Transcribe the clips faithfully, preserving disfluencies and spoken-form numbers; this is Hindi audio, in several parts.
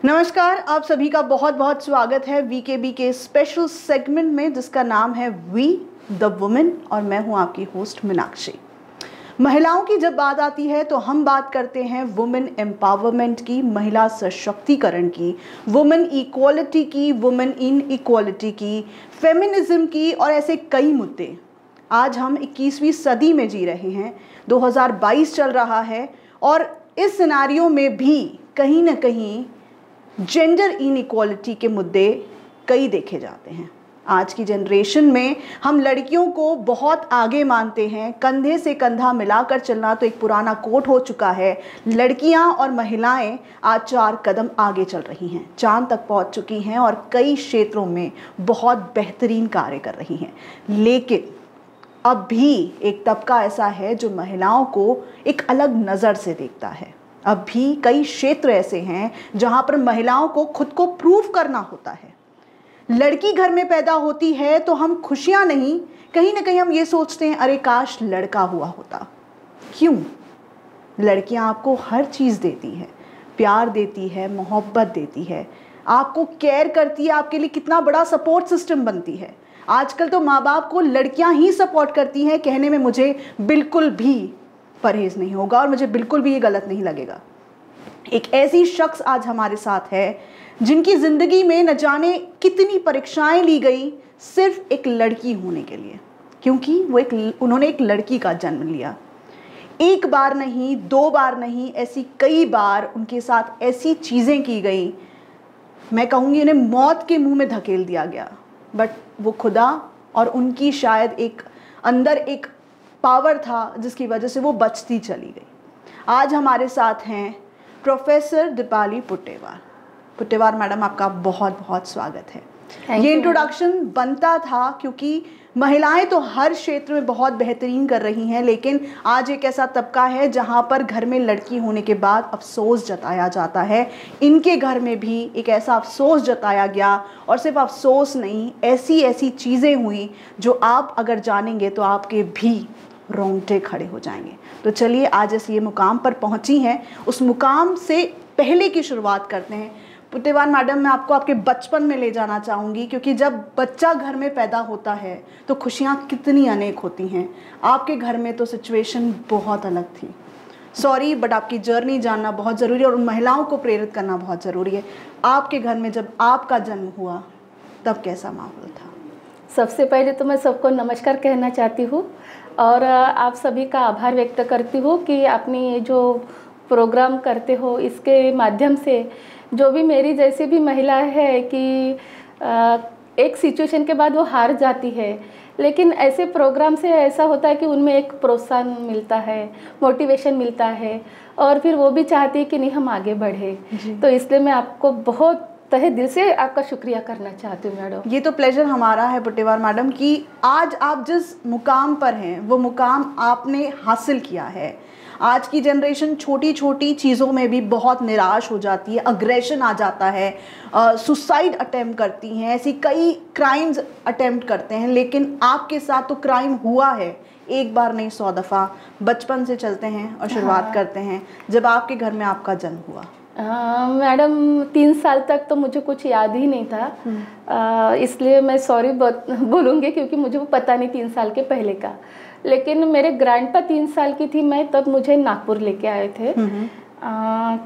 नमस्कार, आप सभी का बहुत बहुत स्वागत है वीकेबी के स्पेशल सेगमेंट में जिसका नाम है वी द वुमेन और मैं हूं आपकी होस्ट मीनाक्षी। महिलाओं की जब बात आती है तो हम बात करते हैं वुमेन एम्पावरमेंट की, महिला सशक्तिकरण की, वुमेन इक्वालिटी की, वुमेन इन इक्वालिटी की, फेमिनिज्म की और ऐसे कई मुद्दे। आज हम इक्कीसवीं सदी में जी रहे हैं, दो हज़ार बाईस चल रहा है और इस सिनारियो में भी कहीं ना कहीं जेंडर इनइक्वालिटी के मुद्दे कई देखे जाते हैं। आज की जनरेशन में हम लड़कियों को बहुत आगे मानते हैं, कंधे से कंधा मिलाकर चलना तो एक पुराना कोट हो चुका है। लड़कियां और महिलाएं आज चार कदम आगे चल रही हैं, चांद तक पहुंच चुकी हैं और कई क्षेत्रों में बहुत बेहतरीन कार्य कर रही हैं। लेकिन अब भी एक तबका ऐसा है जो महिलाओं को एक अलग नज़र से देखता है। अब भी कई क्षेत्र ऐसे हैं जहां पर महिलाओं को खुद को प्रूव करना होता है। लड़की घर में पैदा होती है तो हम खुशियां नहीं, कहीं ना कहीं हम ये सोचते हैं अरे काश लड़का हुआ होता। क्यों? लड़कियां आपको हर चीज़ देती है, प्यार देती है, मोहब्बत देती है, आपको केयर करती है, आपके लिए कितना बड़ा सपोर्ट सिस्टम बनती है। आजकल तो माँ बाप को लड़कियां ही सपोर्ट करती हैं, कहने में मुझे बिल्कुल भी परहेज नहीं होगा और मुझे बिल्कुल भी ये गलत नहीं लगेगा। एक ऐसी शख्स आज हमारे साथ है जिनकी ज़िंदगी में न जाने कितनी परीक्षाएं ली गई सिर्फ एक लड़की होने के लिए, क्योंकि वो एक उन्होंने एक लड़की का जन्म लिया। एक बार नहीं, दो बार नहीं, ऐसी कई बार उनके साथ ऐसी चीज़ें की गई, मैं कहूँगी उन्हें मौत के मुंह में धकेल दिया गया। बट वो खुदा और उनकी शायद एक अंदर एक पावर था जिसकी वजह से वो बचती चली गई। आज हमारे साथ हैं प्रोफेसर दीपाली पुट्टेवार। पुट्टेवार मैडम, आपका बहुत बहुत स्वागत है। ये इंट्रोडक्शन बनता था क्योंकि महिलाएं तो हर क्षेत्र में बहुत बेहतरीन कर रही हैं, लेकिन आज एक ऐसा तबका है जहां पर घर में लड़की होने के बाद अफसोस जताया जाता है। इनके घर में भी एक ऐसा अफसोस जताया गया और सिर्फ अफसोस नहीं, ऐसी ऐसी चीज़ें हुई जो आप अगर जानेंगे तो आपके भी रोंगटे खड़े हो जाएंगे। तो चलिए आज इस ये मुकाम पर पहुंची हैं, उस मुकाम से पहले की शुरुआत करते हैं। पुट्टेवार मैडम, मैं आपको आपके बचपन में ले जाना चाहूँगी, क्योंकि जब बच्चा घर में पैदा होता है तो खुशियाँ कितनी अनेक होती हैं। आपके घर में तो सिचुएशन बहुत अलग थी। सॉरी, बट आपकी जर्नी जानना बहुत ज़रूरी है और उन महिलाओं को प्रेरित करना बहुत ज़रूरी है। आपके घर में जब आपका जन्म हुआ तब कैसा माहौल था? सबसे पहले तो मैं सबको नमस्कार कहना चाहती हूँ और आप सभी का आभार व्यक्त करती हूँ कि आपने ये जो प्रोग्राम करते हो, इसके माध्यम से जो भी मेरी जैसी भी महिला है कि एक सिचुएशन के बाद वो हार जाती है, लेकिन ऐसे प्रोग्राम से ऐसा होता है कि उनमें एक प्रोत्साहन मिलता है, मोटिवेशन मिलता है और फिर वो भी चाहती है कि नहीं हम आगे बढ़े। तो इसलिए मैं आपको बहुत तहे दिल से आपका शुक्रिया करना चाहती हूँ मैडम। ये तो प्लेजर हमारा है पुट्टेवार मैडम कि आज आप जिस मुकाम पर हैं वो मुकाम आपने हासिल किया है। आज की जनरेशन छोटी छोटी चीज़ों में भी बहुत निराश हो जाती है, अग्रेशन आ जाता है, सुसाइड अटेम्प्ट करती हैं, ऐसी कई क्राइम्स अटेम्प्ट करते हैं। लेकिन आपके साथ तो क्राइम हुआ है एक बार नहीं सौ दफ़ा। बचपन से चलते हैं और शुरुआत हाँ। करते हैं जब आपके घर में आपका जन्म हुआ। मैडम, तीन साल तक तो मुझे कुछ याद ही नहीं था, आ, इसलिए मैं सॉरी बोलूँगी क्योंकि मुझे वो पता नहीं तीन साल के पहले का। लेकिन मेरे ग्रैंडपा तीन साल की थी मैं तब मुझे नागपुर लेके आए थे आ,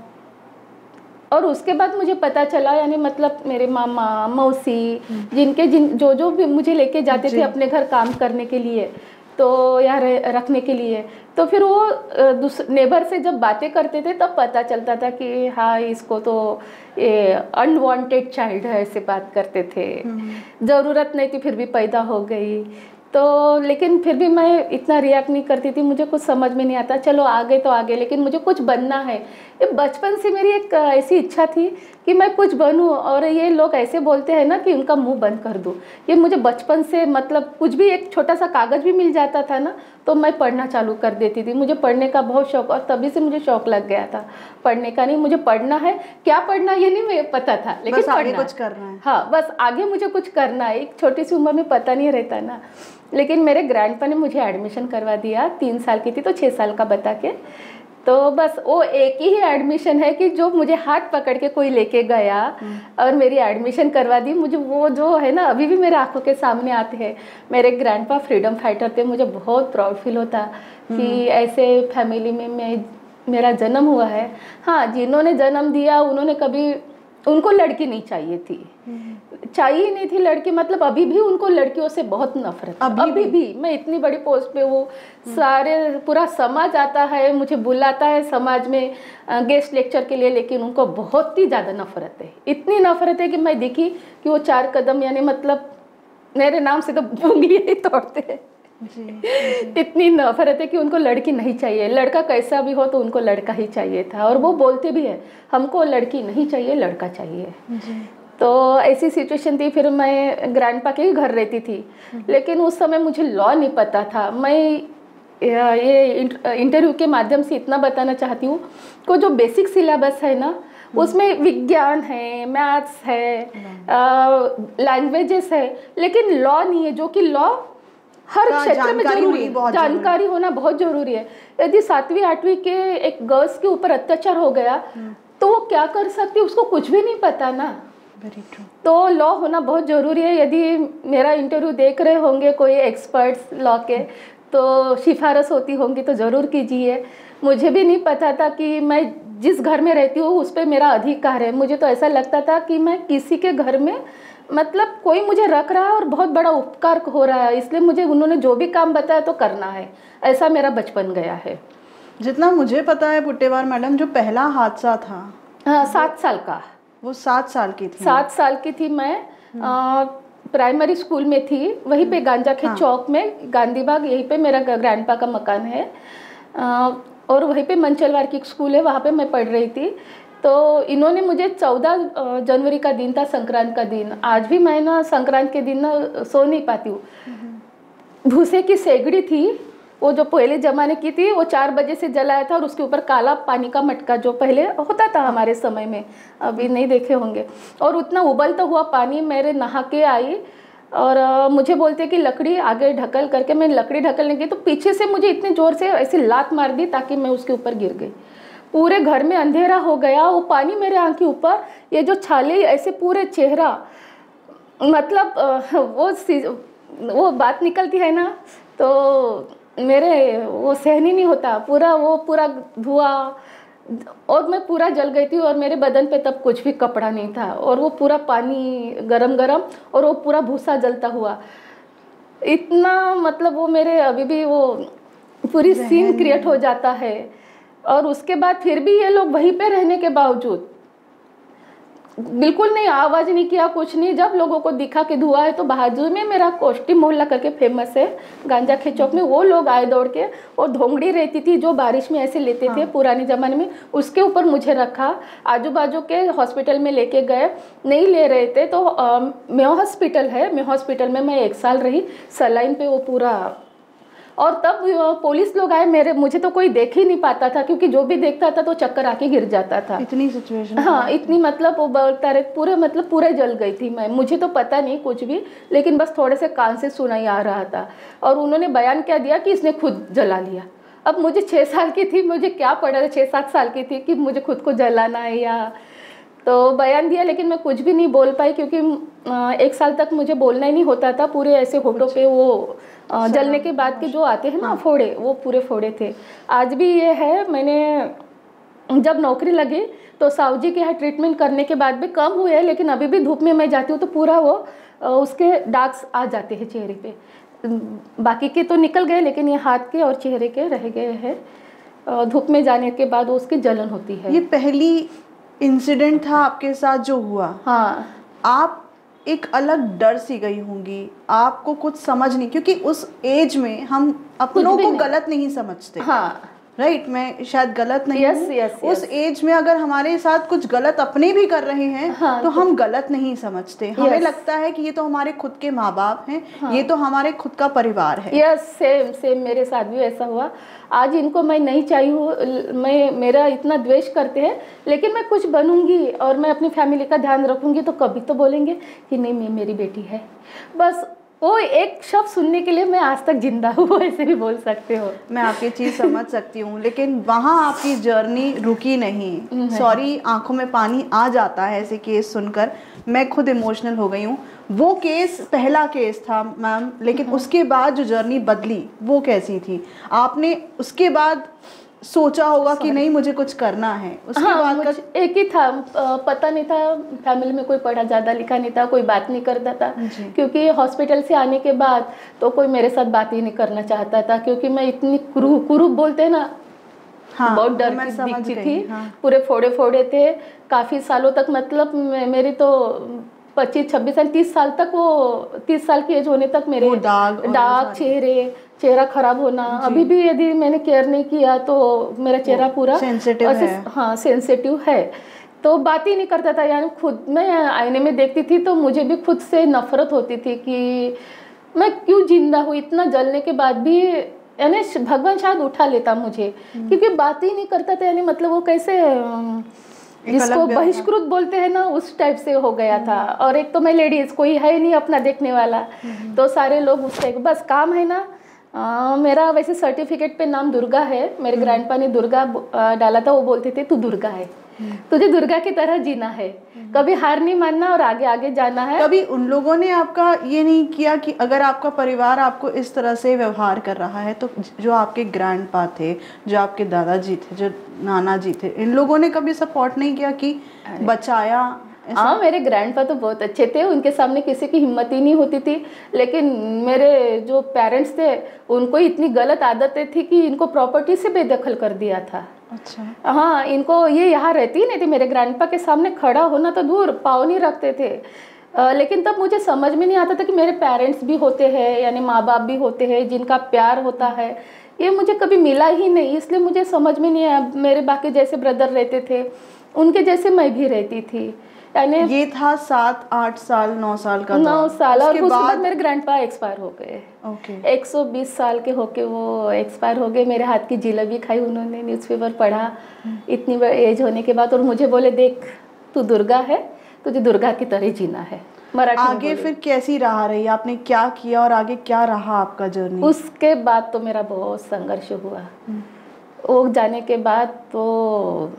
और उसके बाद मुझे पता चला, यानी मतलब मेरे मामा मौसी जिनके जिन जो जो भी मुझे लेके जाते थे अपने घर काम करने के लिए तो या रखने के लिए, तो फिर वो नेबर से जब बातें करते थे तब पता चलता था कि हाँ इसको तो ये अनवांटेड चाइल्ड है, ऐसे बात करते थे। ज़रूरत नहीं थी फिर भी पैदा हो गई। तो लेकिन फिर भी मैं इतना रिएक्ट नहीं करती थी, मुझे कुछ समझ में नहीं आता, चलो आगे तो आगे, लेकिन मुझे कुछ बनना है। ये बचपन से मेरी एक ऐसी इच्छा थी कि मैं कुछ बनूं। और ये लोग ऐसे बोलते हैं ना कि उनका मुंह बंद कर दो, ये मुझे बचपन से मतलब कुछ भी एक छोटा सा कागज़ भी मिल जाता था ना तो मैं पढ़ना चालू कर देती थी। मुझे पढ़ने का बहुत शौक और तभी से मुझे शौक लग गया था पढ़ने का। नहीं मुझे पढ़ना है, क्या पढ़ना ये नहीं मुझे पता था, लेकिन बस आगे कुछ करना है। हाँ, बस आगे मुझे कुछ करना है। एक छोटी सी उम्र में पता नहीं रहता ना। लेकिन मेरे ग्रैंडपा ने मुझे एडमिशन करवा दिया, तीन साल की थी तो छः साल का बता के। तो बस वो एक ही एडमिशन है कि जो मुझे हाथ पकड़ के कोई लेके गया और मेरी एडमिशन करवा दी। मुझे वो जो है ना अभी भी मेरे आंखों के सामने आते हैं। मेरे ग्रैंडपा फ्रीडम फाइटर थे, मुझे बहुत प्राउड फील होता कि ऐसे फैमिली में मैं मेरा जन्म हुआ है। हाँ, जिन्होंने जन्म दिया उन्होंने कभी, उनको लड़की नहीं चाहिए थी, चाहिए नहीं थी लड़की, मतलब अभी भी उनको लड़कियों से बहुत नफरत, अभी, अभी भी।, भी मैं इतनी बड़ी पोस्ट पे हूँ, सारे पूरा समाज आता है, मुझे बुलाता है समाज में गेस्ट लेक्चर के लिए, लेकिन उनको बहुत ही ज़्यादा नफरत है। इतनी नफरत है कि मैं देखी कि वो चार कदम यानी मतलब मेरे नाम से तो उंगली ही तोड़ते हैं। जी, जी। इतनी नफरत है कि उनको लड़की नहीं चाहिए, लड़का कैसा भी हो तो उनको लड़का ही चाहिए था। और वो बोलते भी है हमको लड़की नहीं चाहिए, लड़का चाहिए। जी। तो ऐसी सिचुएशन थी। फिर मैं ग्रैंडपा के ही घर रहती थी, लेकिन उस समय मुझे लॉ नहीं पता था। मैं ये इंटरव्यू के माध्यम से इतना बताना चाहती हूँ को जो बेसिक सिलेबस है ना, उसमें विज्ञान है, मैथ्स है, लैंग्वेजेस है, लेकिन लॉ नहीं है, जो कि लॉ हर क्षेत्र में जरूरी है, जानकारी होना बहुत जरूरी है। यदि सातवीं आठवीं के एक गर्ल्स के ऊपर अत्याचार हो गया तो वो क्या कर सकती है, उसको कुछ भी नहीं पता ना। Very true. तो लॉ होना बहुत ज़रूरी है। यदि मेरा इंटरव्यू देख रहे होंगे कोई एक्सपर्ट्स लॉ के, तो सिफारिश होती होंगी तो ज़रूर कीजिए। मुझे भी नहीं पता था कि मैं जिस घर में रहती हूँ उस पर मेरा अधिकार है। मुझे तो ऐसा लगता था कि मैं किसी के घर में, मतलब कोई मुझे रख रहा है और बहुत बड़ा उपकार हो रहा है, इसलिए मुझे उन्होंने जो भी काम बताया तो करना है, ऐसा मेरा बचपन गया है। जितना मुझे पता है पुट्टेवार मैडम, जो पहला हादसा था, हाँ, सात साल का, वो सात साल की थी। सात साल की थी मैं, आ, प्राइमरी स्कूल में थी, वहीं पे गांजा खेत हाँ। चौक में गांधी बाग, यहीं पे मेरा ग्रैंडपा का मकान है, आ, और वहीं पे मंचलवार की स्कूल है, वहाँ पे मैं पढ़ रही थी। तो इन्होंने मुझे चौदह जनवरी का दिन था, संक्रांत का दिन। आज भी मैं ना संक्रांत के दिन ना सो नहीं पाती हूँ। भूसे की सेगड़ी थी, वो जो पहले ज़माने की थी, वो चार बजे से जलाया था और उसके ऊपर काला पानी का मटका जो पहले होता था हमारे समय में, अभी नहीं देखे होंगे। और उतना उबलता हुआ पानी मेरे नहा के आई और आ, मुझे बोलते कि लकड़ी आगे ढकल करके, मैं लकड़ी ढकलने गई तो पीछे से मुझे इतने ज़ोर से ऐसे लात मार दी ताकि मैं उसके ऊपर गिर गई। पूरे घर में अंधेरा हो गया, वो पानी मेरे आँख के ऊपर, ये जो छाले ऐसे पूरे चेहरा, मतलब वो वो बात निकलती है ना, तो मेरे वो सहन ही नहीं होता, पूरा वो पूरा धुआं, और मैं पूरा जल गई थी। और मेरे बदन पे तब कुछ भी कपड़ा नहीं था, और वो पूरा पानी गरम गरम और वो पूरा भूसा जलता हुआ, इतना मतलब वो मेरे अभी भी वो पूरी सीन क्रिएट हो जाता है। और उसके बाद फिर भी ये लोग वहीं पे रहने के बावजूद बिल्कुल नहीं आवाज़ नहीं किया, कुछ नहीं। जब लोगों को दिखा कि धुआं है, तो बाजू में मेरा कोष्टी मोहल्ला करके फेमस है गांजा खेत चौक में, वो लोग आए दौड़ के, और धोंगड़ी रहती थी जो बारिश में ऐसे लेते हाँ। थे पुराने ज़माने में, उसके ऊपर मुझे रखा, आजू बाजू के हॉस्पिटल में लेके गए, नहीं ले रहे थे तो मेयो हॉस्पिटल है, मेयो हॉस्पिटल में मैं एक साल रही, सलाइन पे वो पूरा। और तब पुलिस लोग आए, मेरे मुझे तो कोई देख ही नहीं पाता था, क्योंकि जो भी देखता था तो चक्कर आके गिर जाता था। इतनी सिचुएशन, हाँ, इतनी मतलब वो बोलता रहे, पूरे मतलब पूरे जल गई थी मैं, मुझे तो पता नहीं कुछ भी, लेकिन बस थोड़े से कान से सुनाई आ रहा था। और उन्होंने बयान क्या दिया कि इसने खुद जला लिया। अब मुझे छः साल की थी, मुझे क्या पड़ा था, छः सात साल की थी कि मुझे खुद को जलाना है या, तो बयान दिया, लेकिन मैं कुछ भी नहीं बोल पाई, क्योंकि एक साल तक मुझे बोलना ही नहीं होता था। पूरे ऐसे होठों पे वो जलने के बाद के जो आते हैं ना फोड़े, वो पूरे फोड़े थे। आज भी ये है, मैंने जब नौकरी लगी तो साहू जी के यहाँ ट्रीटमेंट करने के बाद भी कम हुए हैं, लेकिन अभी भी धूप में मैं जाती हूँ तो पूरा वो उसके दाग आ जाते हैं चेहरे पे। बाकी के तो निकल गए, लेकिन ये हाथ के और चेहरे के रह गए हैं। धूप में जाने के बाद उसकी जलन होती है। ये पहली इंसिडेंट था आपके साथ जो हुआ? हाँ। आप एक अलग डर सी गई होंगी, आपको कुछ समझ नहीं, क्योंकि उस एज में हम अपनों को गलत नहीं समझते। हाँ, राइट, मैं शायद गलत नहीं yes, हूँ। yes, yes. उस एज में अगर हमारे साथ कुछ गलत अपने भी कर रहे हैं हाँ, तो हम गलत नहीं समझते। yes. हमें लगता है कि ये तो हमारे खुद के माँ बाप हैं हाँ. ये तो हमारे खुद का परिवार है। यस, सेम सेम मेरे साथ भी ऐसा हुआ। आज इनको मैं नहीं चाहिए हूँ, मैं मेरा इतना द्वेष करते हैं, लेकिन मैं कुछ बनूंगी और मैं अपनी फैमिली का ध्यान रखूंगी तो कभी तो बोलेंगे कि नहीं, मैं मेरी बेटी है। बस वो एक शब्द सुनने के लिए मैं आज तक जिंदा हूँ, ऐसे भी बोल सकते हो। मैं आपकी चीज़ समझ सकती हूँ, लेकिन वहाँ आपकी जर्नी रुकी नहीं। सॉरी, आंखों में पानी आ जाता है ऐसे केस सुनकर। मैं खुद इमोशनल हो गई हूँ। वो केस पहला केस था मैम, लेकिन उसके बाद जो जर्नी बदली वो कैसी थी? आपने उसके बाद सोचा होगा कि नहीं मुझे कुछ करना है, उसके हाँ, बाद का... एक ही था, पता नहीं था, फैमिली में कोई पढ़ा ज़्यादा लिखा नहीं था, कोई बात नहीं करता था, क्योंकि हॉस्पिटल से आने के बाद तो कोई मेरे साथ बात ही नहीं करना चाहता था, क्योंकि मैं इतनी कुरू कुरूप बोलते हैं ना, हाँ, बहुत डर की दिखती थी। हाँ। पूरे फोड़े फोड़े थे काफ़ी सालों तक, मतलब मेरी तो पच्चीस छब्बीस साल तीस साल तक, वो तीस साल की एज होने तक मेरे दाग दाग चेहरे चेहरा खराब होना। अभी भी यदि मैंने केयर नहीं किया तो मेरा चेहरा पूरा सेंसिटिव है। हाँ, सेंसिटिव है। तो बात ही नहीं करता था, यानी खुद मैं आईने में देखती थी तो मुझे भी खुद से नफरत होती थी कि मैं क्यों जिंदा हूँ, इतना जलने के बाद भी। यानी भगवान शायद उठा लेता मुझे, क्योंकि बात ही नहीं करता था। यानी मतलब वो कैसे जिसको बहिष्कृत बोलते हैं ना, उस टाइप से हो गया था। और एक तो मैं लेडीज, कोई है नहीं अपना देखने वाला, तो सारे लोग उस टाइप, बस काम है ना। आ, मेरा वैसे सर्टिफिकेट पे नाम दुर्गा है, मेरे ग्रैंडपा ने दुर्गा डाला था। वो बोलते थे तू दुर्गा है, तुझे दुर्गा की तरह जीना है, कभी हार नहीं मानना और आगे आगे जाना है। कभी उन लोगों ने आपका ये नहीं किया कि अगर आपका परिवार आपको इस तरह से व्यवहार कर रहा है तो जो आपके ग्रैंडपा थे, जो आपके दादाजी थे, जो नाना जी थे, इन लोगों ने कभी सपोर्ट नहीं किया कि बचाया? हाँ, मेरे ग्रैंडपा तो बहुत अच्छे थे, उनके सामने किसी की हिम्मत ही नहीं होती थी। लेकिन मेरे जो पेरेंट्स थे उनको इतनी गलत आदतें थी कि इनको प्रॉपर्टी से बेदखल कर दिया था। अच्छा। हाँ, इनको ये यहाँ रहती ही नहीं थी, मेरे ग्रैंडपा के सामने खड़ा होना तो दूर, पाँव नहीं रखते थे। आ, लेकिन तब मुझे समझ में नहीं आता था कि मेरे पेरेंट्स भी होते हैं, यानी माँ बाप भी होते हैं जिनका प्यार होता है, ये मुझे कभी मिला ही नहीं। इसलिए मुझे समझ में नहीं आया। मेरे बाकी जैसे ब्रदर रहते थे उनके जैसे मैं भी रहती थी। यानी ये था सात आठ साल नौ साल का नौ साल और उसके बाद मेरे ग्रैंडपा एक्सपायर हो गए। ओके। एक सौ बीस साल के होके वो एक्सपायर हो गए। मेरे हाथ की जिलेबी खाई उन्होंने, न्यूज़पेपर पढ़ा इतनी एज होने के बाद, और मुझे बोले देख तू दुर्गा है, तुझे दुर्गा की तरह जीना है। मराठी आगे फिर कैसी रहा रही, आपने क्या किया और आगे क्या रहा आपका जर्नी? उसके बाद तो मेरा बहुत संघर्ष हुआ। वो जाने के बाद तो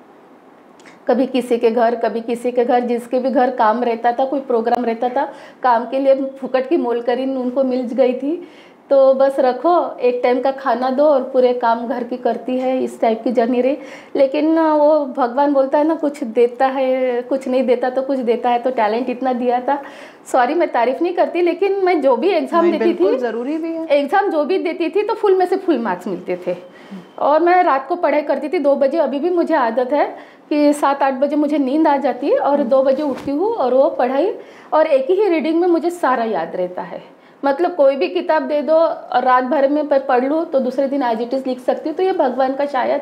कभी किसी के घर, कभी किसी के घर, जिसके भी घर काम रहता था, कोई प्रोग्राम रहता था, काम के लिए फुकट की मोलकरीन उनको मिल गई थी, तो बस रखो, एक टाइम का खाना दो और पूरे काम घर की करती है, इस टाइप की जर्नी रही। लेकिन वो भगवान बोलता है ना, कुछ देता है, कुछ नहीं देता तो कुछ देता है, तो टैलेंट इतना दिया था। सॉरी, मैं तारीफ नहीं करती, लेकिन मैं जो भी एग्ज़ाम देती थी, ज़रूरी भी है, एग्ज़ाम जो भी देती थी तो फुल में से फुल मार्क्स मिलते थे। और मैं रात को पढ़ाई करती थी दो बजे। अभी भी मुझे आदत है कि सात आठ बजे मुझे नींद आ जाती है और दो बजे उठती हूँ, और वो पढ़ाई और एक ही रीडिंग में मुझे सारा याद रहता है। मतलब कोई भी किताब दे दो और रात भर में पढ़ लूँ तो दूसरे दिन एज इट इज़ लिख सकती हूँ। तो ये भगवान का शायद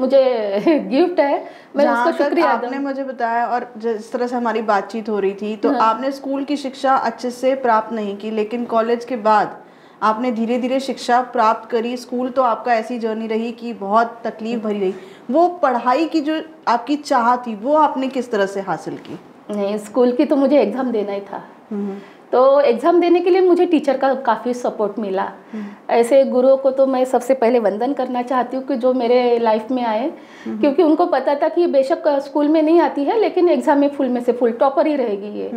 मुझे गिफ्ट है, मैं उसका शुक्रिया। आपने मुझे बताया और जिस तरह से हमारी बातचीत हो रही थी, तो हाँ। आपने स्कूल की शिक्षा अच्छे से प्राप्त नहीं की, लेकिन कॉलेज के बाद आपने धीरे धीरे शिक्षा प्राप्त करी। स्कूल तो आपका ऐसी जर्नी रही कि बहुत तकलीफ भरी रही। वो पढ़ाई की जो आपकी चाह थी वो आपने किस तरह से हासिल की? नहीं, स्कूल की तो मुझे एग्ज़ाम देना ही था, तो एग्ज़ाम देने के लिए मुझे टीचर का काफ़ी सपोर्ट मिला। ऐसे गुरुओं को तो मैं सबसे पहले वंदन करना चाहती हूँ कि जो मेरे लाइफ में आए, क्योंकि उनको पता था कि बेशक स्कूल में नहीं आती है लेकिन एग्ज़ाम में फुल में से फुल टॉपर ही रहेगी ये।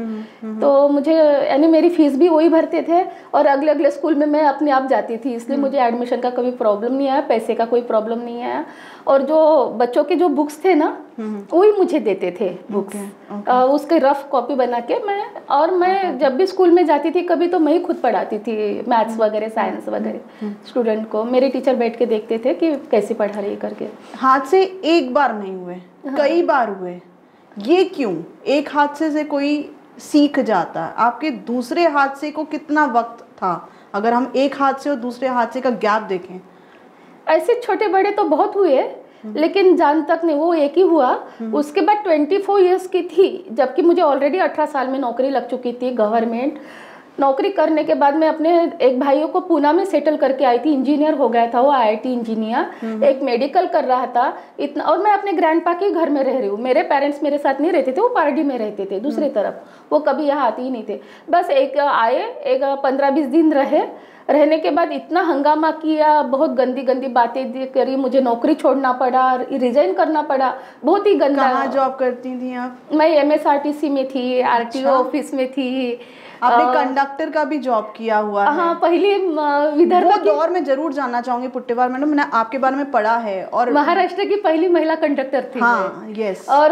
तो मुझे, यानी मेरी फ़ीस भी वही भरते थे और अगले अगले स्कूल में मैं अपने आप जाती थी, इसलिए मुझे एडमिशन का कभी प्रॉब्लम नहीं आया, पैसे का कोई प्रॉब्लम नहीं आया। और जो बच्चों के जो बुक्स थे ना, वही मुझे देते थे बुक्स, उसके रफ कॉपी बना के मैं, और मैं जब भी स्कूल में जाती थी कभी तो मैं ही खुद पढ़ाती थी मैथ्स वगैरह, साइंस वगैरह स्टूडेंट को। मेरे टीचर बैठ के देखते थे कि कैसे पढ़ा रही करके। हाथ से एक बार नहीं हुए, हाँ। कई बार हुए, ये क्यों? एक हादसे से कोई सीख जाता है, आपके दूसरे हादसे को कितना वक्त था? अगर हम एक हादसे और दूसरे हादसे का गैप देखें। ऐसे छोटे बड़े तो बहुत हुए, लेकिन जान तक नहीं, वो एक ही हुआ। उसके बाद चौबीस इयर्स की थी, जबकि मुझे ऑलरेडी अठारह साल में नौकरी लग चुकी थी गवर्नमेंट। नौकरी करने के बाद मैं अपने एक भाइयों को पूना में सेटल करके आई थी, इंजीनियर हो गया था वो, आईआईटी इंजीनियर, एक मेडिकल कर रहा था इतना। और मैं अपने ग्रैंडपा के घर में रह रही हूँ, मेरे पेरेंट्स मेरे साथ नहीं रहते थे, वो पार्टी में रहते थे दूसरी तरफ, वो कभी यहाँ आते ही नहीं थे। बस एक आए, एक पंद्रह बीस दिन रहे, रहने के बाद इतना हंगामा किया, बहुत गंदी गंदी बातें करी, मुझे नौकरी छोड़ना पड़ा, रिजाइन करना पड़ा, बहुत ही गंदा। कहाँ जॉब करती थी आप? मैं एमएसआरटीसी में थी, आरटीओ ऑफिस में थी। आपने कंडक्टर का भी जॉब किया हुआ है? हाँ, पहले विदर्भ वो दौर में जरूर जानना चाहूंगी पुट्टेवाल मैडम, मैंने आपके बारे में पढ़ा है। और महाराष्ट्र की पहली महिला कंडक्टर थी। हाँ, यस। और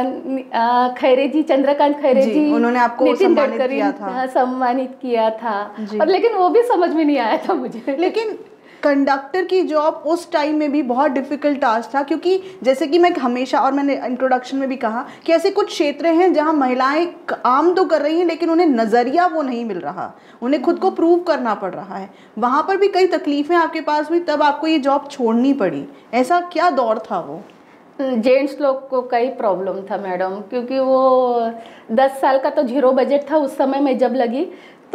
खैरे जी, चंद्रकांत खैरे जी, जी, उन्होंने आपको सम्मानित किया था। सम्मानित किया था, और लेकिन वो भी समझ में नहीं आया था मुझे। लेकिन कंडक्टर की जॉब उस टाइम में भी बहुत डिफिकल्ट टास्क था, क्योंकि जैसे कि मैं हमेशा, और मैंने इंट्रोडक्शन में भी कहा कि ऐसे कुछ क्षेत्र हैं जहां महिलाएं काम तो कर रही हैं लेकिन उन्हें नज़रिया वो नहीं मिल रहा, उन्हें खुद को प्रूव करना पड़ रहा है। वहां पर भी कई तकलीफें आपके पास हुई, तब आपको ये जॉब छोड़नी पड़ी। ऐसा क्या दौर था वो? जेंट्स लोग को कई प्रॉब्लम था मैडम, क्योंकि वो दस साल का तो जीरो बजट था उस समय मैं जब लगी।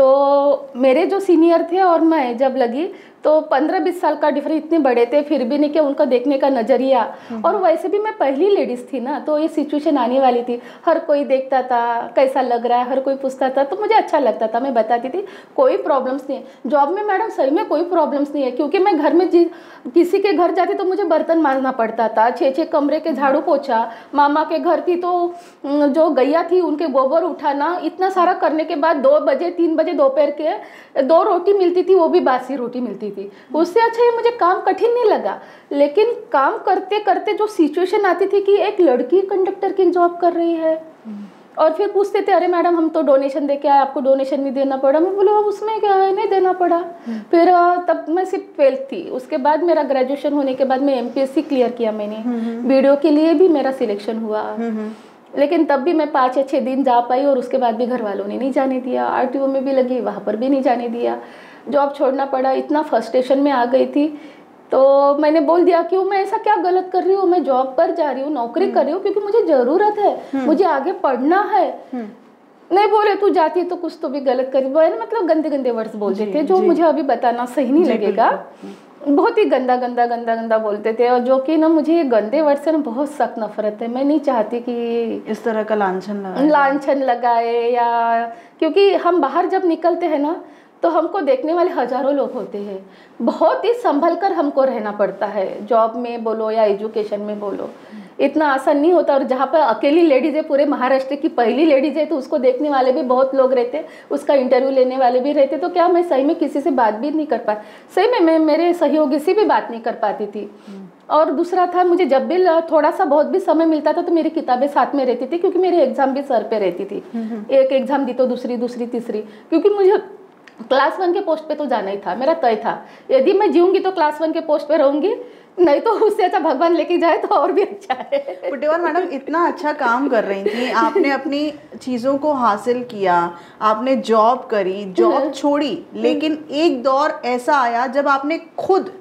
तो मेरे जो सीनियर थे और मैं जब लगी तो पंद्रह बीस साल का डिफरेंस, इतने बड़े थे फिर भी नहीं कि उनका देखने का नज़रिया। और वैसे भी मैं पहली लेडीज़ थी ना, तो ये सिचुएशन आने वाली थी, हर कोई देखता था कैसा लग रहा है, हर कोई पूछता था, तो मुझे अच्छा लगता था, मैं बताती थी कोई प्रॉब्लम्स नहीं है जॉब में मैडम, सही में कोई प्रॉब्लम्स नहीं है। क्योंकि मैं घर में किसी के घर जाती तो मुझे बर्तन मांजना पड़ता था, छः छः कमरे के झाड़ू पोछा, मामा के घर थी तो जो गैया थी उनके गोबर उठाना, इतना सारा करने के बाद दो बजे तीन बजे दोपहर के दो रोटी मिलती थी, वो भी बासी रोटी मिलती थी। उससे अच्छा ये मुझे काम कठिन नहीं लगा। लेकिन काम करते करते जो सिचुएशन आती थी कि एक लड़की कंडक्टर की जॉब कर रही है, और फिर पूछते थे अरे मैडम हम तो डोनेशन दे के आए, आपको डोनेशन नहीं देना पड़ा। मैं बोला उसमें क्या है, नहीं देना पड़ा। फिर तब मैं सिर्फ ट्वेल्थ थी, उसके बाद मेरा ग्रेजुएशन होने के बाद मैं एमपीएससी क्लियर किया मैंने, वीडियो के लिए भी मेरा सिलेक्शन हुआ। लेकिन तब भी मैं पाँच या छः दिन जा पाई, और उसके बाद भी घर वालों ने नहीं जाने दिया। आरटीओ में भी लगी, वहाँ पर भी नहीं जाने दिया, जॉब छोड़ना पड़ा। इतना फ्रस्ट्रेशन में आ गई थी, तो मैंने बोल दिया क्यों, मैं ऐसा क्या गलत कर रही हूँ, मैं जॉब पर जा रही हूँ, नौकरी कर रही हूँ क्योंकि मुझे ज़रूरत है, मुझे आगे पढ़ना है। नहीं बोले तू जाती तो कुछ तो भी गलत करी, मतलब गंदे गंदे वर्ड्स बोलते थे, जो मुझे अभी बताना सही नहीं लगेगा। बहुत ही गंदा गंदा गंदा गंदा बोलते थे, और जो कि ना मुझे ये गंदे वर्ड से ना बहुत सख्त नफरत है। मैं नहीं चाहती कि इस तरह का लांछन लगाए लांछन लगाए या, क्योंकि हम बाहर जब निकलते हैं ना तो हमको देखने वाले हजारों लोग होते हैं, बहुत ही संभल कर हमको रहना पड़ता है, जॉब में बोलो या एजुकेशन में बोलो, इतना आसान नहीं होता। और जहाँ पर अकेली लेडीज़ है, पूरे महाराष्ट्र की पहली लेडीज़ है, तो उसको देखने वाले भी बहुत लोग रहते, उसका इंटरव्यू लेने वाले भी रहते। तो क्या मैं सही में किसी से बात भी नहीं कर पा, सही में मैं मेरे सहयोगी से भी बात नहीं कर पाती थी। और दूसरा था, मुझे जब भी थोड़ा सा बहुत भी समय मिलता था तो मेरी किताबें साथ में रहती थी, क्योंकि मेरी एग्जाम भी सर पे रहती थी। एक एग्जाम दी तो दूसरी, दूसरी तीसरी, क्योंकि मुझे क्लास वन के पोस्ट पे तो जाना ही था, मेरा तय था। यदि मैं जीऊंगी तो क्लास वन के पोस्ट पे रहूंगी, नहीं तो उससे अच्छा भगवान लेके जाए तो और भी अच्छा है। पुट्टेवाल मैडम इतना अच्छा काम कर रही थी, आपने अपनी चीज़ों को हासिल किया, आपने जॉब करी, जॉब छोड़ी, लेकिन एक दौर ऐसा आया जब आपने खुद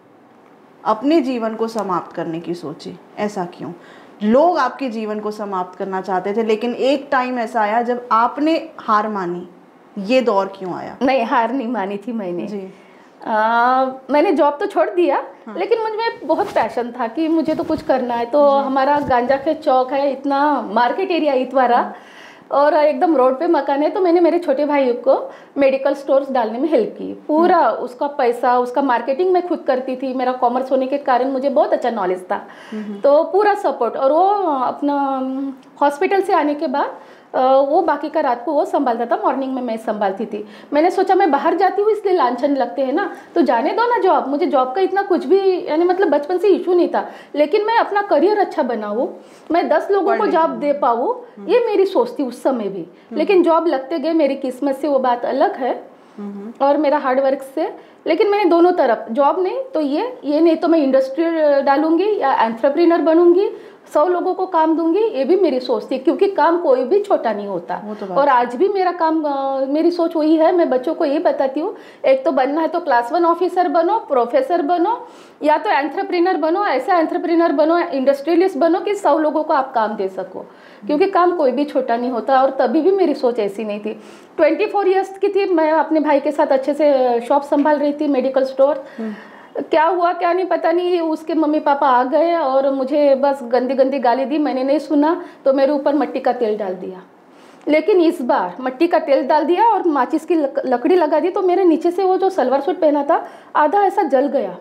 अपने जीवन को समाप्त करने की सोची। ऐसा क्यों? लोग आपके जीवन को समाप्त करना चाहते थे, लेकिन एक टाइम ऐसा आया जब आपने हार मानी। ये दौर क्यों आया? नहीं, हार नहीं मानी थी मैंने जी। आ, मैंने जॉब तो छोड़ दिया। हाँ। लेकिन मुझे बहुत पैशन था कि मुझे तो कुछ करना है। तो हमारा गांजा के चौक है, इतना मार्केट एरिया इतवारा, और एकदम रोड पे मकान है। तो मैंने मेरे छोटे भाई को मेडिकल स्टोर्स डालने में हेल्प की, पूरा उसका पैसा, उसका मार्केटिंग मैं खुद करती थी। मेरा कॉमर्स होने के कारण मुझे बहुत अच्छा नॉलेज था, तो पूरा सपोर्ट। और वो अपना हॉस्पिटल से आने के बाद वो बाकी का रात को वो संभालता था, मॉर्निंग में मैं संभालती थी। मैंने सोचा मैं बाहर जाती हूँ इसलिए लांछन लगते हैं ना, तो जाने दो ना जॉब। मुझे जॉब का इतना कुछ भी, यानी मतलब बचपन से इशू नहीं था, लेकिन मैं अपना करियर अच्छा बनाऊँ, मैं दस लोगों को जॉब दे पाऊँ, ये मेरी सोच थी उस समय भी। लेकिन जॉब लगते गए, मेरी किस्मत से वो बात अलग है और मेरा हार्डवर्क से। लेकिन मैंने दोनों तरफ, जॉब नहीं तो ये ये नहीं तो मैं इंडस्ट्री डालूंगी या एंटरप्रेन्योर बनूंगी, सौ लोगों को काम दूंगी, ये भी मेरी सोच थी, क्योंकि काम कोई भी छोटा नहीं होता। तो और आज भी मेरा काम, मेरी सोच वही है। मैं बच्चों को ये बताती हूँ, एक तो बनना है तो क्लास वन ऑफिसर बनो, प्रोफेसर बनो, या तो एंटरप्रेन्योर बनो, ऐसा एंटरप्रेन्योर बनो, इंडस्ट्रियलिस्ट बनो कि सौ लोगों को आप काम दे सको, क्योंकि काम कोई भी छोटा नहीं होता। और तभी भी मेरी सोच ऐसी नहीं थी। ट्वेंटी फोर ईयर्स की थी, मैं अपने भाई के साथ अच्छे से शॉप संभाल रही थी, मेडिकल स्टोर। क्या हुआ क्या नहीं पता नहीं, उसके मम्मी पापा आ गए और मुझे बस गंदी गंदी गाली दी। मैंने नहीं सुना तो मेरे ऊपर मिट्टी का तेल डाल दिया। लेकिन इस बार मिट्टी का तेल डाल दिया और माचिस की लकड़ी लगा दी, तो मेरे नीचे से वो जो सलवार सूट पहना था आधा ऐसा जल गया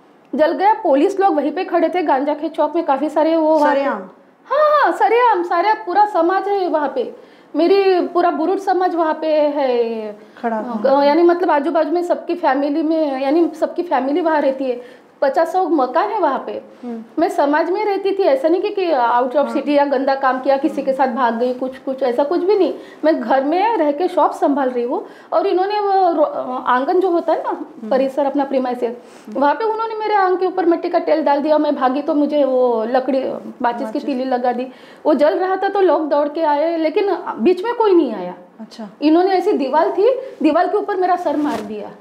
जल गया पुलिस लोग वहीं पे खड़े थे, गांजा खेत चौक में, काफ़ी सारे वो सरेआम। हाँ हाँ सरेआम, सारा पूरा समाज है वहाँ पे, मेरी पूरा बुरुड समाज वहाँ पे है खड़ा, यानी मतलब आजू बाजू में सबकी फैमिली में, यानी सबकी फैमिली वहाँ रहती है। पचास सौ मकान है वहाँ पे। मैं समाज में रहती थी, ऐसा नहीं कि, कि आउट ऑफ सिटी या गंदा काम किया, किसी के साथ भाग गई, कुछ कुछ ऐसा कुछ भी नहीं। मैं घर में रह के शॉप संभाल रही हूँ और इन्होंने वो आंगन जो होता है ना, परिसर अपना प्रीमाइस, वहाँ पे उन्होंने मेरे आंग के ऊपर मिट्टी का तेल डाल दिया। मैं भागी तो मुझे वो लकड़ी माचिस की तीली लगा दी, वो जल रहा था तो लोग दौड़ के आए, लेकिन बीच में कोई नहीं आया। अच्छा, इन्होंने ऐसी दीवार थी, दीवार के ऊपर मेरा सर मार दिया।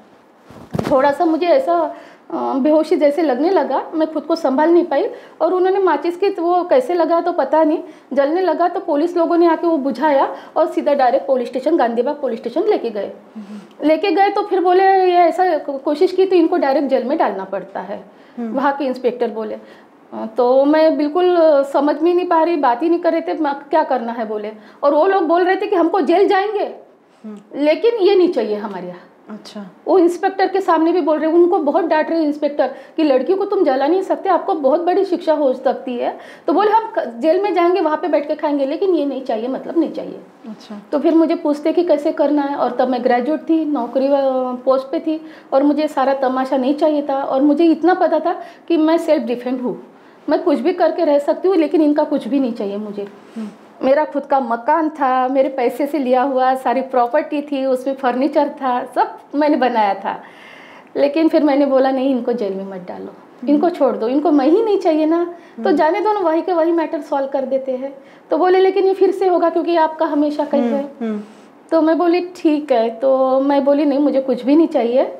थोड़ा सा मुझे ऐसा बेहोशी जैसे लगने लगा, मैं खुद को संभाल नहीं पाई और उन्होंने माचिस की वो कैसे लगा तो पता नहीं, जलने लगा तो पुलिस लोगों ने आके वो बुझाया और सीधा direct police station, Gandhibagh police station लेके गए। लेके गए तो फिर बोले ये ऐसा कोशिश की तो इनको डायरेक्ट जेल में डालना पड़ता है, वहाँ के इंस्पेक्टर बोले। तो मैं बिल्कुल समझ में नहीं पा रही, बात ही नहीं कर रहे थे क्या करना है बोले, और वो लोग बोल रहे थे कि हमको जेल जाएंगे लेकिन ये नहीं चाहिए हमारे यहाँ। अच्छा, वो इंस्पेक्टर के सामने भी बोल रहे, उनको बहुत डांट रहे इंस्पेक्टर कि लड़की को तुम जला नहीं सकते, आपको बहुत बड़ी शिक्षा हो सकती है। तो बोले हम जेल में जाएंगे, वहाँ पे बैठ के खाएंगे, लेकिन ये नहीं चाहिए, मतलब नहीं चाहिए। अच्छा, तो फिर मुझे पूछते कि कैसे करना है, और तब मैं ग्रेजुएट थी, नौकरी पोस्ट पे थी और मुझे सारा तमाशा नहीं चाहिए था। और मुझे इतना पता था कि मैं सेल्फ डिफेंड हूँ, मैं कुछ भी करके रह सकती हूँ, लेकिन इनका कुछ भी नहीं चाहिए मुझे। मेरा खुद का मकान था, मेरे पैसे से लिया हुआ सारी प्रॉपर्टी थी, उसमें फर्नीचर था, सब मैंने बनाया था। लेकिन फिर मैंने बोला नहीं, इनको जेल में मत डालो, इनको छोड़ दो, इनको मैं ही नहीं चाहिए ना, तो जाने दो ना, वही के वही मैटर सॉल्व कर देते हैं। तो बोले लेकिन ये फिर से होगा क्योंकि आपका हमेशा कहीं है। तो मैं बोली ठीक है। तो मैं बोली नहीं, मुझे कुछ भी नहीं चाहिए,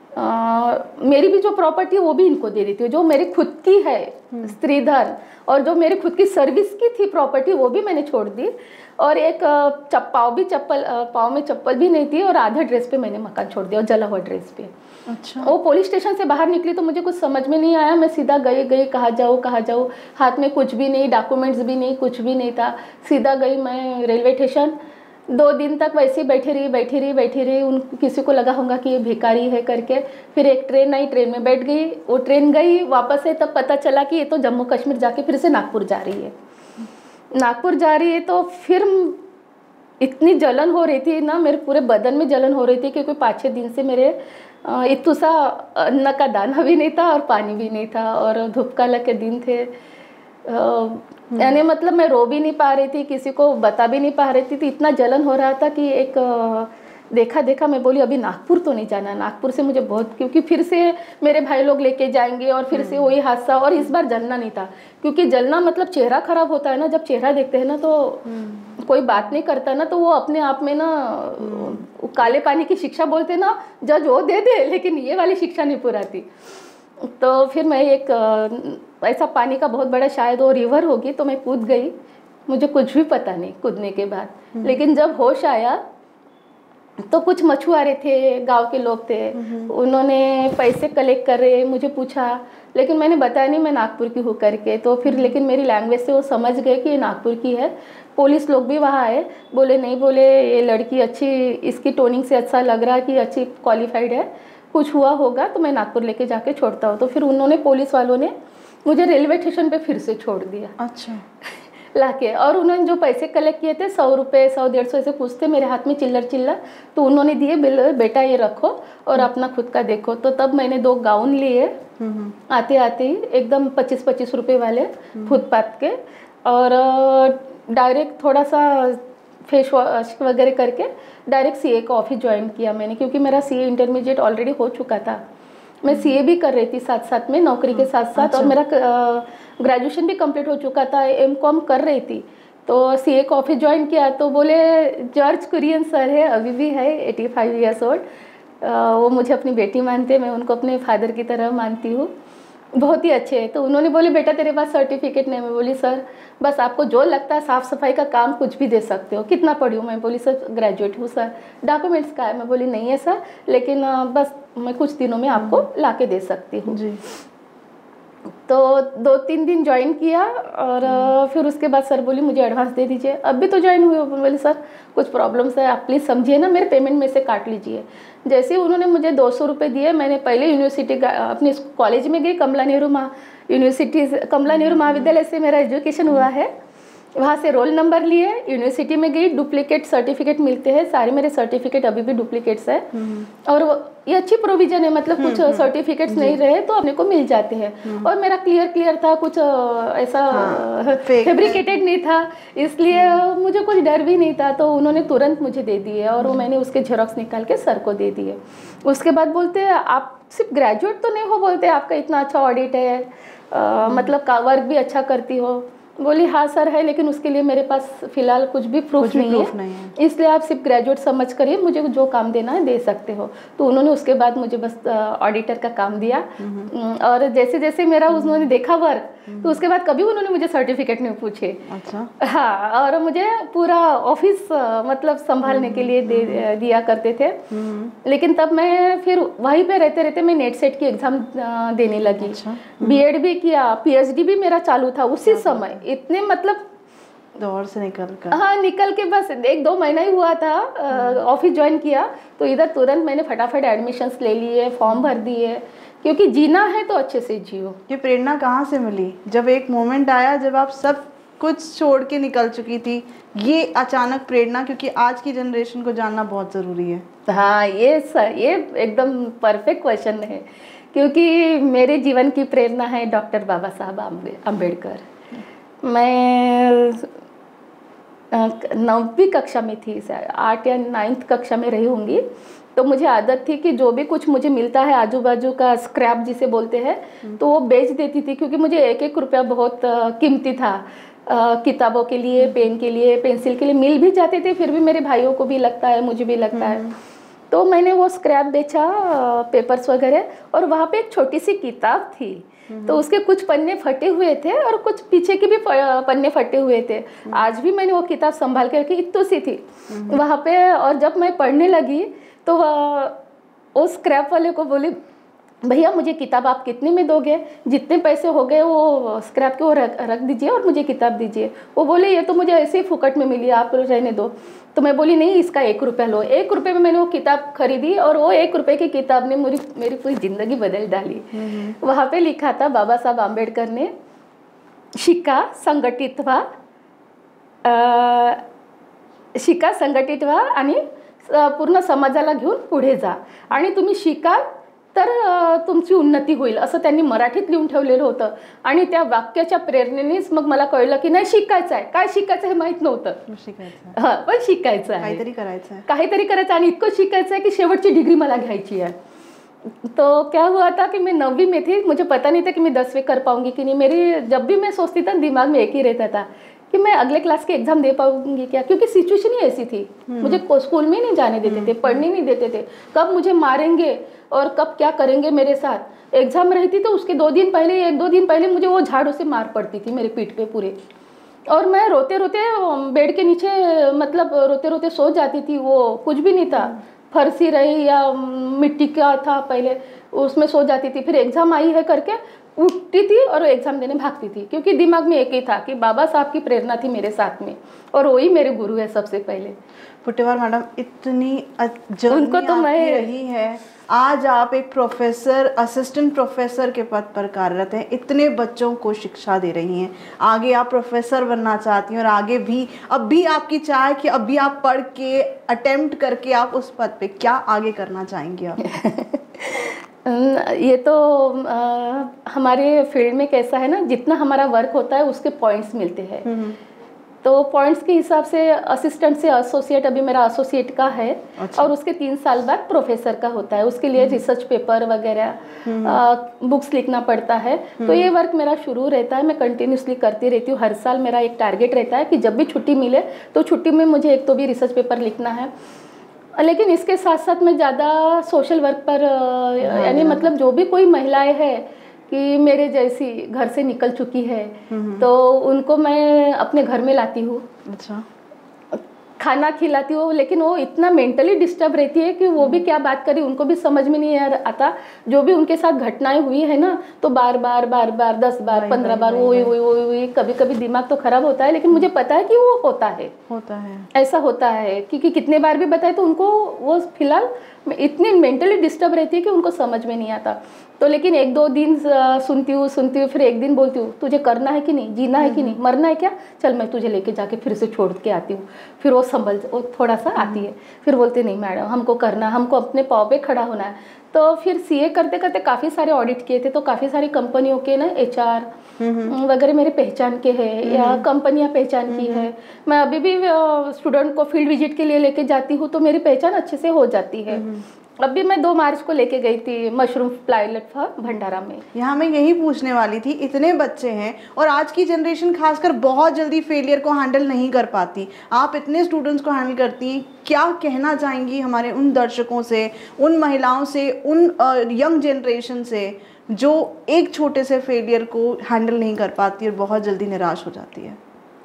आ, मेरी भी जो प्रॉपर्टी है वो भी इनको दे देती हूँ, जो मेरी खुद की है स्त्रीधन, और जो मेरी खुद की सर्विस की थी प्रॉपर्टी वो भी मैंने छोड़ दी। और एक पाव भी चप्पल, पाव में चप्पल भी नहीं थी, और आधा ड्रेस पे मैंने मकान छोड़ दिया, और जला हुआ ड्रेस पे। अच्छा, वो पुलिस स्टेशन से बाहर निकली तो मुझे कुछ समझ में नहीं आया, मैं सीधा गई गई कहाँ जाऊँ कहाँ जाऊँ, हाथ में कुछ भी नहीं, डॉक्यूमेंट्स भी नहीं, कुछ भी नहीं था। सीधा गई मैं रेलवे स्टेशन, दो दिन तक वैसे ही बैठी रही बैठी रही बैठी रही उन किसी को लगा होगा कि ये भिखारी है करके। फिर एक ट्रेन आई, ट्रेन में बैठ गई, वो ट्रेन गई वापस से, तब पता चला कि ये तो जम्मू कश्मीर जाके फिर से नागपुर जा रही है। नागपुर जा रही है तो फिर इतनी जलन हो रही थी ना, मेरे पूरे बदन में जलन हो रही थी, क्योंकि पाँच छः दिन से मेरे इतना सा अन्न का दाना भी नहीं था और पानी भी नहीं था, और धूप काला के दिन थे, यानी मतलब मैं रो भी नहीं पा रही थी, किसी को बता भी नहीं पा रही थी, तो इतना जलन हो रहा था कि एक देखा देखा मैं बोली अभी नागपुर तो नहीं जाना, नागपुर से मुझे बहुत, क्योंकि फिर से मेरे भाई लोग लेके जाएंगे और फिर से वही हादसा। और इस बार जलना नहीं था, क्योंकि जलना मतलब चेहरा खराब होता है ना, जब चेहरा देखते हैं ना तो कोई बात नहीं करता ना, तो वो अपने आप में ना काले पानी की शिक्षा बोलते ना, जज वो दे दे, लेकिन ये वाली शिक्षा नहीं पुराती। तो फिर मैं एक ऐसा पानी का बहुत बड़ा शायद वो रिवर होगी, तो मैं कूद गई, मुझे कुछ भी पता नहीं कूदने के बाद। लेकिन जब होश आया तो कुछ मछुआरे थे, गांव के लोग थे, उन्होंने पैसे कलेक्ट कर रहे, मुझे पूछा, लेकिन मैंने बताया नहीं मैं नागपुर की हूँ करके। तो फिर लेकिन मेरी लैंग्वेज से वो समझ गए कि ये नागपुर की है। पुलिस लोग भी वहाँ आए, बोले नहीं, बोले ये लड़की अच्छी, इसकी टोनिंग से अच्छा लग रहा है कि अच्छी क्वालिफाइड है, कुछ हुआ होगा तो मैं नागपुर लेके जाके छोड़ता हूँ। तो फिर उन्होंने, पुलिस वालों ने मुझे रेलवे स्टेशन पे फिर से छोड़ दिया। अच्छा, लाके, और उन्होंने जो पैसे कलेक्ट किए थे, सौ रुपये सौ डेढ़ सौ ऐसे कुछ थे, मेरे हाथ में चिल्लर चिल्लर, तो उन्होंने दिए, बिल बेटा ये रखो और अपना खुद का देखो। तो तब मैंने दो गाउन लिए, आते आते ही एकदम पच्चीस पच्चीस रुपये वाले फुटपाथ के, और डायरेक्ट थोड़ा सा फेस वॉश वगैरह करके डायरेक्ट सीए का ऑफिस ज्वाइन किया मैंने, क्योंकि मेरा सीए इंटरमीडिएट ऑलरेडी हो चुका था। मैं सीए भी कर रही थी साथ साथ में, नौकरी के साथ साथ। अच्छा। और मेरा ग्रेजुएशन भी कंप्लीट हो चुका था, एम कॉम कर रही थी। तो सी ए का ऑफिस ज्वाइन किया तो बोले जॉर्ज कुरियन सर है, अभी भी है, एटी फाइव ईयर्स ओल्ड, वो मुझे अपनी बेटी मानते हैं, मैं उनको अपने फादर की तरह मानती हूँ, बहुत ही अच्छे हैं। तो उन्होंने बोले बेटा तेरे पास सर्टिफिकेट नहीं। मैं बोली सर बस आपको जो लगता है साफ़ सफाई का काम कुछ भी दे सकते हो, कितना पढ़ी हूँ? मैं बोली सर ग्रेजुएट हूँ सर। डॉक्यूमेंट्स का है? मैं बोली नहीं है सर, लेकिन बस मैं कुछ दिनों में आपको ला के दे सकती हूँ। तो दो तीन दिन ज्वाइन किया और फिर उसके बाद सर बोली मुझे एडवांस दे दीजिए, अब भी तो ज्वाइन हुई हो। बोली सर कुछ प्रॉब्लम्स है, आप प्लीज़ समझिए ना, मेरे पेमेंट में से काट लीजिए। जैसे ही उन्होंने मुझे दो सौ रुपये दिए, मैंने पहले यूनिवर्सिटी का अपने कॉलेज में गई, कमला नेहरू महा यूनिवर्सिटी कमला नेहरू महाविद्यालय से मेरा एजुकेशन हुआ है, वहाँ से रोल नंबर लिए, यूनिवर्सिटी में गई, डुप्लीकेट सर्टिफिकेट मिलते हैं, सारे मेरे सर्टिफिकेट अभी भी डुप्लीकेट्स है। और ये अच्छी प्रोविजन है, मतलब कुछ सर्टिफिकेट्स नहीं रहे तो अपने को मिल जाते हैं। और मेरा क्लियर क्लियर था, कुछ ऐसा हाँ, फैब्रिकेटेड नहीं था, इसलिए मुझे कुछ डर भी नहीं था। तो उन्होंने तुरंत मुझे दे दिए और वो मैंने उसके झेरॉक्स निकाल के सर को दे दिए। उसके बाद बोलते हैं आप सिर्फ ग्रेजुएट तो नहीं हो, बोलते आपका इतना अच्छा ऑडिट है, आ, मतलब का वर्क भी अच्छा करती हो। बोली हाँ सर है, लेकिन उसके लिए मेरे पास फिलहाल कुछ भी प्रूफ कुछ नहीं, प्रूफ है, नहीं है, इसलिए आप सिर्फ ग्रेजुएट समझ करिए, मुझे जो काम देना है दे सकते हो। तो उन्होंने उसके बाद मुझे बस ऑडिटर का काम दिया। और जैसे जैसे मेरा उन्होंने देखा वर्क, तो उसके बाद कभी उन्होंने मुझे सर्टिफिकेट नहीं पूछे। अच्छा। हाँ, और मुझे पूरा ऑफिस मतलब संभालने के लिए दे दिया करते थे। लेकिन तब मैं फिर वहीं पे रहते रहते मैं नेट सेट की एग्जाम देने लगी। बी एड भी किया, पी एच डी भी मेरा चालू था उसी समय। इतने मतलब दौर से निकल कर हाँ निकल के बस एक दो महीना ही हुआ था, ऑफिस ज्वाइन किया तो इधर तुरंत मैंने फटाफट एडमिशन्स ले लिए, फॉर्म भर दिए, क्योंकि जीना है तो अच्छे से जियो। ये प्रेरणा कहाँ से मिली? जब एक मोमेंट आया जब आप सब कुछ छोड़ के निकल चुकी थी, ये अचानक प्रेरणा, क्योंकि आज की जनरेशन को जानना बहुत ज़रूरी है। हाँ ये सर ये एकदम परफेक्ट क्वेश्चन है, क्योंकि मेरे जीवन की प्रेरणा है डॉक्टर बाबा साहब अम्बेडकर। मैं नौवीं कक्षा में थी, आठ या नाइन्थ कक्षा में रही होंगी, तो मुझे आदत थी कि जो भी कुछ मुझे मिलता है आजू बाजू का स्क्रैप जिसे बोलते हैं, तो वो बेच देती थी, क्योंकि मुझे एक एक रुपया बहुत कीमती था। किताबों के लिए, पेन के लिए, पेंसिल के लिए मिल भी जाते थे, फिर भी मेरे भाइयों को भी लगता है, मुझे भी लगता है। तो मैंने वो स्क्रैप बेचा, पेपर्स वगैरह, और वहाँ पे एक छोटी सी किताब थी, तो उसके कुछ पन्ने फटे हुए थे और कुछ पीछे के भी पन्ने फटे हुए थे। आज भी मैंने वो किताब संभाल के रखी, इतनी सी थी वहाँ पे। और जब मैं पढ़ने लगी तो वो स्क्रैप वाले को बोली भैया मुझे किताब आप कितने में दोगे? जितने पैसे हो गए वो स्क्रैप के वो रख रख दीजिए और मुझे किताब दीजिए। वो बोले ये तो मुझे ऐसे ही फुकट में मिली, आप रहने दो। तो मैं बोली नहीं, इसका एक रुपया लो। एक रुपये में मैंने वो किताब खरीदी और वो एक रुपये की किताब ने मेरी मेरी पूरी ज़िंदगी बदल डाली। वहाँ पे लिखा था बाबा साहब आंबेडकर ने, शिका संघटित व्हा, शिका संघटित व्हा आणि पूर्ण समाजाला घेऊन पुढे जा, आणि तुम्ही शिकाल तर तुमची उन्नती होईल, असं त्यांनी मराठीत लिहून ठेवलेलं होतं। आणि त्या वाक्याच्या प्रेरणेनेच मग मला कळलं की नाही, शिकायचं आहे। काय शिकायचं हे माहीत नव्हतं, शिकायचं हां पण शिकायचं आहे, काहीतरी करायचं आहे, काहीतरी करायचं आणि इतकं शिकायचं आहे की शेवटची डिग्री मला घ्यायची है। तो क्या हुआ था कि मैं नौवीं में थी, मुझे पता नहीं था कि मैं दसवीं कर पाऊंगी कि नहीं। मेरी जब भी मैं सोचती था दिमाग में एक ही रहता था कि मैं अगले क्लास के एग्जाम दे पाऊंगी क्या, क्योंकि सिचुएशन ही ऐसी थी, मुझे स्कूल में नहीं जाने देते थे, पढ़ने नहीं देते थे, कब मुझे मारेंगे और कब क्या करेंगे मेरे साथ। एग्जाम रहती तो उसके दो दिन पहले एक दो दिन पहले मुझे वो झाड़ू से मार पड़ती थी मेरे पीठ पे पूरे, और मैं रोते रोते बेड के नीचे मतलब रोते रोते सो जाती थी। वो कुछ भी नहीं था, फर्सी रही या मिट्टी का था पहले, उसमें सो जाती थी। फिर एग्ज़ाम आई है करके उठती थी और एग्ज़ाम देने भागती थी, क्योंकि दिमाग में एक ही था कि बाबा साहब की प्रेरणा थी मेरे साथ में, और वही मेरे गुरु है सबसे पहले। पुटेवार मैडम, इतनी उनको तो मैं रही है, आज आप एक प्रोफेसर, असिस्टेंट प्रोफेसर के पद पर कार्यरत हैं, इतने बच्चों को शिक्षा दे रही हैं, आगे आप प्रोफेसर बनना चाहती हैं और आगे भी अब भी आपकी चाह है कि अब भी आप पढ़ के अटेम्प्ट करके आप उस पद पे क्या आगे करना चाहेंगी आप? ये तो आ, हमारे फील्ड में कैसा है ना, जितना हमारा वर्क होता है उसके पॉइंट्स मिलते हैं। तो पॉइंट्स के हिसाब से असिस्टेंट से एसोसिएट, अभी मेरा एसोसिएट का है। अच्छा। और उसके तीन साल बाद प्रोफेसर का होता है, उसके लिए रिसर्च पेपर वगैरह बुक्स लिखना पड़ता है। तो ये वर्क मेरा शुरू रहता है, मैं कंटिन्यूसली करती रहती हूँ। हर साल मेरा एक टारगेट रहता है कि जब भी छुट्टी मिले तो छुट्टी में मुझे एक तो भी रिसर्च पेपर लिखना है। लेकिन इसके साथ साथ मैं ज़्यादा सोशल वर्क पर, यानी मतलब जो भी कोई महिलाएं हैं कि मेरे जैसी घर से निकल चुकी है तो उनको मैं अपने घर में लाती हूँ। अच्छा। खाना खिलाती हूँ, लेकिन वो इतना मेंटली डिस्टर्ब रहती है कि वो भी क्या बात करें, उनको भी समझ में नहीं आता। जो भी उनके साथ घटनाएं हुई है ना, तो बार बार बार बार दस बार पंद्रह बार वो वो वो कभी कभी दिमाग तो खराब होता है, लेकिन मुझे पता है कि वो होता है होता है ऐसा होता है, क्योंकि कितने बार भी बताए तो उनको वो फिलहाल इतनी मेंटली डिस्टर्ब रहती है कि उनको समझ में नहीं आता। तो लेकिन एक दो दिन सुनती हूँ सुनती हूँ फिर एक दिन बोलती हूँ तुझे करना है कि नहीं, जीना है कि नहीं, मरना है क्या, चल मैं तुझे लेके जाके फिर से छोड़ के आती हूँ। फिर वो संभल वो थोड़ा सा आती है, फिर बोलते नहीं मैडम हमको करना, हमको अपने पाँव पे खड़ा होना है। तो फिर सीए करते करते काफ़ी सारे ऑडिट किए थे, तो काफ़ी सारी कंपनियों के ना एच आर वगैरह मेरे पहचान के हैं या कंपनियां पहचान की है। मैं अभी भी स्टूडेंट को फील्ड विजिट के लिए लेके जाती हूँ तो मेरी पहचान अच्छे से हो जाती है। अभी मैं दो मार्च को लेके गई थी मशरूम पायलट फार्म भंडारा में। यहाँ मैं यही पूछने वाली थी, इतने बच्चे हैं और आज की जनरेशन खासकर बहुत जल्दी फेलियर को हैंडल नहीं कर पाती, आप इतने स्टूडेंट्स को हैंडल करती हैं, क्या कहना चाहेंगी हमारे उन दर्शकों से, उन महिलाओं से, उन यंग जनरेशन से जो एक छोटे से फेलियर को हैंडल नहीं कर पाती और बहुत जल्दी निराश हो जाती है?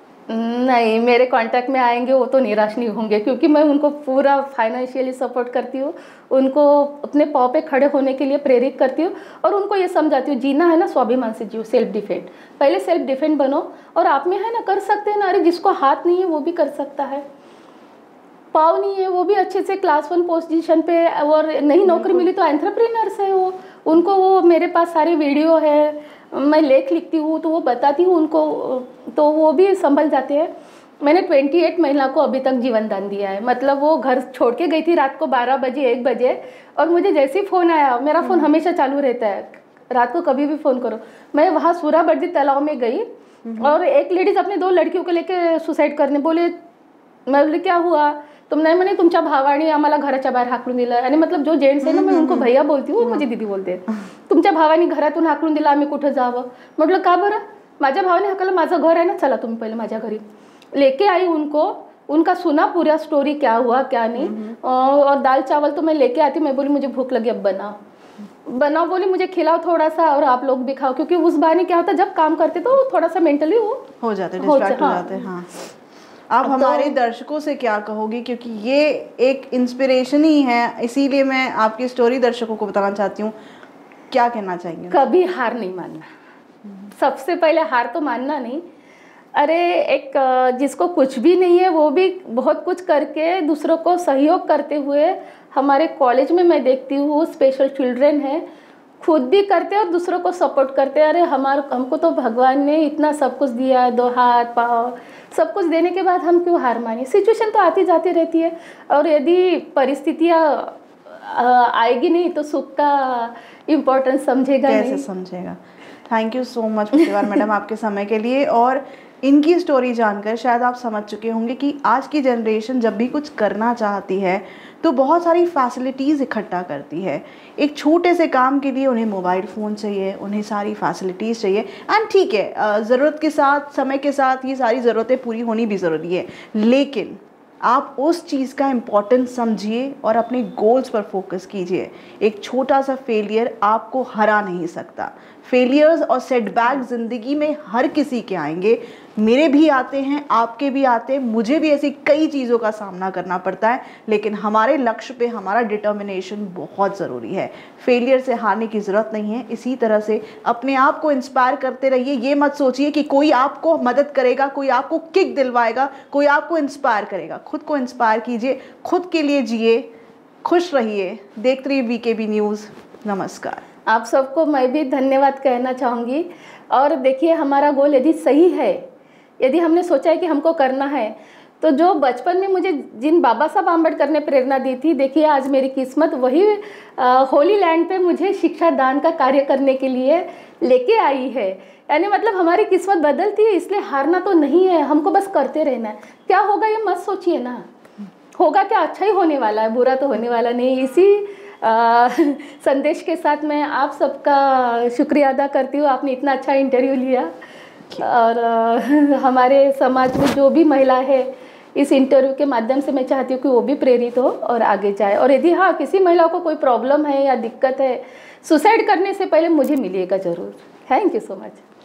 नहीं, मेरे कांटेक्ट में आएंगे वो तो निराश नहीं होंगे, क्योंकि मैं उनको पूरा फाइनेंशियली सपोर्ट करती हूँ, उनको अपने पाँव पे खड़े होने के लिए प्रेरित करती हूँ और उनको ये समझाती हूँ जीना है ना स्वाभिमान से जियो, सेल्फ डिफेंड, पहले सेल्फ डिफेंड बनो और आप में है ना कर सकते हैं ना, अरे जिसको हाथ नहीं है वो भी कर सकता है, पाव नहीं है वो भी अच्छे से क्लास वन पोजीशन पे, और नई नौकरी मिली तो एंटरप्रेन्योर्स है वो, उनको वो मेरे पास सारी वीडियो है, मैं लेख लिखती हूँ तो वो बताती हूँ उनको, तो वो भी संभल जाते हैं। मैंने अट्ठाईस महिला को अभी तक जीवन दान दिया है, मतलब वो घर छोड़ के गई थी रात को बारह बजे एक बजे और मुझे जैसे ही फ़ोन आया, मेरा फ़ोन हमेशा चालू रहता है, रात को कभी भी फ़ोन करो, मैं वहाँ सूराबर्दी तालाब में गई और एक लेडीज़ अपने दो लड़कियों को लेकर सुसाइड करने बोले, मैं बोले क्या हुआ, तुम नाही म्हणे तुमच्या भावाने आम्हाला घराच्या बाहेर हाकलून दिलं, आणि मतलब जो जेंट्स आहे ना मैं उनको भैया बोलती हूँ, मुझे दीदी बोलते हैं, तुमच्या भावाने घरातून हाकलून दिलं आम्ही कुठं जावं, म्हटलं का बरं, माझ्या भावाने हाकलं, माझं घर आहे ना, चला तुम्ही पहिले माझ्या घरी, लेके आई उनको, उनका सुना पूरा स्टोरी क्या हुआ क्या नहीं, और दाल चावल तो मैं लेके आती, मैं बोली मुझे भूख लगी अब बनाओ बनाओ, बोली मुझे खिलाओ थोड़ा सा और आप लोग भी खाओ, क्योंकि उस बहाने क्या होता जब काम करते तो थोड़ा सा मेंटली वो हो जाते हो जाते हैं। हाँ, आप हमारे तो, दर्शकों से क्या कहोगी, क्योंकि ये एक इंस्पिरेशन ही है, इसीलिए मैं आपकी स्टोरी दर्शकों को बताना चाहती हूँ, क्या कहना चाहेंगे? कभी हार नहीं मानना, सबसे पहले हार तो मानना नहीं, अरे एक जिसको कुछ भी नहीं है वो भी बहुत कुछ करके दूसरों को सहयोग करते हुए, हमारे कॉलेज में मैं देखती हूँ स्पेशल चिल्ड्रन है, खुद भी करते और दूसरों को सपोर्ट करते, अरे हमारे हमको तो भगवान ने इतना सब कुछ दिया है, दो हाथ पाँव सब कुछ देने के बाद हम क्यों हार माने, सिचुएशन तो आती जाती रहती है, और यदि परिस्थितियाँ आएगी नहीं तो सुख का इम्पोर्टेंस समझेगा कैसे नहीं, समझेगा। Thank you so much Pratibha madam आपके समय के लिए, और इनकी स्टोरी जानकर शायद आप समझ चुके होंगे कि आज की जनरेशन जब भी कुछ करना चाहती है तो बहुत सारी फैसिलिटीज़ इकट्ठा करती है, एक छोटे से काम के लिए उन्हें मोबाइल फ़ोन चाहिए, उन्हें सारी फैसिलिटीज़ चाहिए, एंड ठीक है ज़रूरत के साथ समय के साथ ये सारी ज़रूरतें पूरी होनी भी ज़रूरी है, लेकिन आप उस चीज़ का इम्पोर्टेंस समझिए और अपने गोल्स पर फोकस कीजिए। एक छोटा सा फेलियर आपको हरा नहीं सकता, फेलियर्स और सेटबैक ज़िंदगी में हर किसी के आएंगे, मेरे भी आते हैं, आपके भी आते हैं, मुझे भी ऐसी कई चीज़ों का सामना करना पड़ता है, लेकिन हमारे लक्ष्य पे हमारा डिटर्मिनेशन बहुत ज़रूरी है। फेलियर से हारने की ज़रूरत नहीं है, इसी तरह से अपने आप को इंस्पायर करते रहिए, ये मत सोचिए कि कोई आपको मदद करेगा, कोई आपको किक दिलवाएगा, कोई आपको इंस्पायर करेगा, खुद को इंस्पायर कीजिए, खुद के लिए जिए, खुश रहिए। देखते रहिए वीकेबी न्यूज़। नमस्कार। आप सबको मैं भी धन्यवाद कहना चाहूँगी, और देखिए हमारा गोल यदि सही है, यदि हमने सोचा है कि हमको करना है, तो जो बचपन में मुझे जिन बाबा साहब आम्बेडकर ने प्रेरणा दी थी, देखिए आज मेरी किस्मत वही होली लैंड पे मुझे शिक्षा दान का कार्य करने के लिए लेके आई है। यानी मतलब हमारी किस्मत बदलती है, इसलिए हारना तो नहीं है, हमको बस करते रहना है। क्या होगा ये मत सोचिए ना, होगा क्या, अच्छा ही होने वाला है, बुरा तो होने वाला नहीं। इसी आ, संदेश के साथ मैं आप सबका शुक्रिया अदा करती हूँ, आपने इतना अच्छा इंटरव्यू लिया। और आ, हमारे समाज में जो भी महिला है, इस इंटरव्यू के माध्यम से मैं चाहती हूँ कि वो भी प्रेरित हो और आगे जाए। और यदि हाँ किसी महिला को कोई प्रॉब्लम है या दिक्कत है, सुसाइड करने से पहले मुझे मिलिएगा ज़रूर। Thank you so much.